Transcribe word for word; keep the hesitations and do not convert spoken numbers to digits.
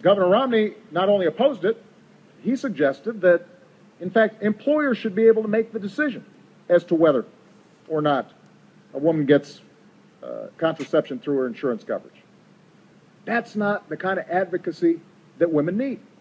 Governor Romney not only opposed it, he suggested that, in fact, employers should be able to make the decision as to whether or not a woman gets uh, contraception through her insurance coverage. That's not the kind of advocacy that women need.